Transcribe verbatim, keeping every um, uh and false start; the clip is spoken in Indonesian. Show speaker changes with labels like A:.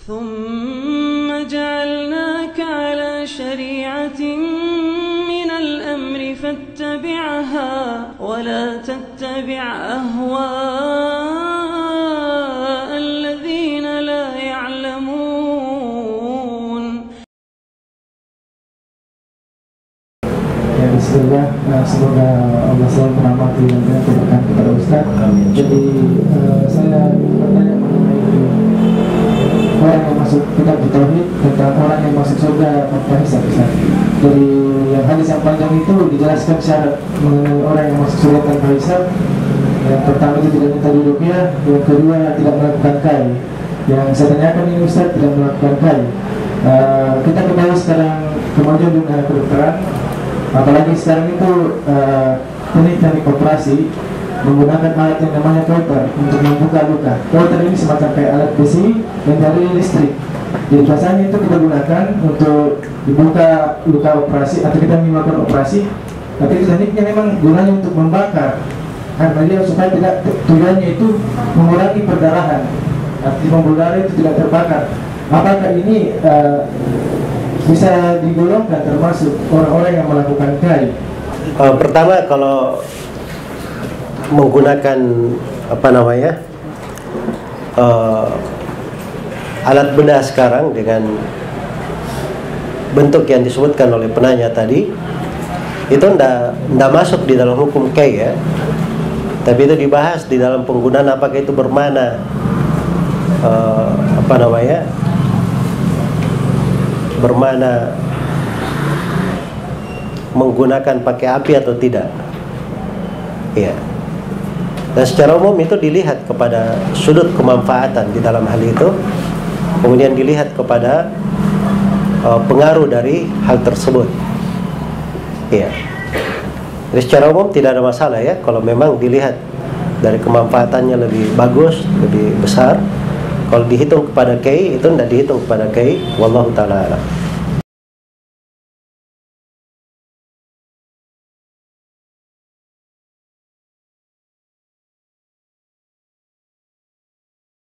A: ثم جعلناك على شريعة من الأمر فاتبعها ولا تتبع أهواء الذين لا يعلمون.
B: Ya, bismillah, semoga Allah selalu merahmati dan memberkati kepada Ustaz. Jadi uh, saya bertanya mengenai orang yang masuk kitab tauhid tentang orang yang masuk surga tanpa hisab. Dari yang hadis yang panjang itu dijelaskan syarat mengenai orang yang masuk surga tanpa hisab. Yang pertama itu tidak minta diruqyah, yang kedua tidak melakukan kai. Yang saya tanyakan ini Ustaz, tidak melakukan kai. Uh, kita kembali sekarang kemajuan dunia kedokteran, apalagi sekarang itu uh, teknik-teknik operasi menggunakan alat yang namanya kauter untuk membuka luka. Kauter ini semacam kayak alat besi yang dari listrik. Jadi biasanya itu kita gunakan untuk dibuka luka operasi atau kita melakukan operasi. Tapi tekniknya memang gunanya untuk membakar, karena dia supaya tidak, tujuannya itu mengurangi perdarahan. Artinya pembuluh darah itu tidak terbakar. Apakah ini uh, bisa digolongkan termasuk orang-orang yang melakukan kai?
C: Uh, pertama, kalau menggunakan apa namanya uh, alat bedah sekarang dengan bentuk yang disebutkan oleh penanya tadi, itu ndak ndak masuk di dalam hukum kai ya. Tapi itu dibahas di dalam penggunaan, apakah itu bermana uh, apa namanya bermana menggunakan pakai api atau tidak. Ya. Dan secara umum itu dilihat kepada sudut kemanfaatan di dalam hal itu, kemudian dilihat kepada uh, pengaruh dari hal tersebut. Ya. Jadi secara umum tidak ada masalah ya, kalau memang dilihat dari kemanfaatannya lebih bagus, lebih besar. Kalau dihitung kepada kai, itu tidak dihitung kepada kai. Wallahu ta'ala a'lam.